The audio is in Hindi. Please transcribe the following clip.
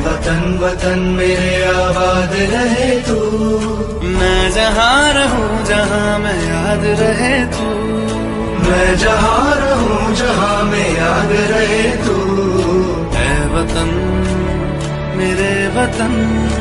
वतन वतन मेरे आबाद रहे तू। मैं जहाँ रहूं जहाँ मैं याद रहे तू। मैं जहाँ रहूं जहाँ मैं याद रहे तू। ऐ वतन मेरे वतन।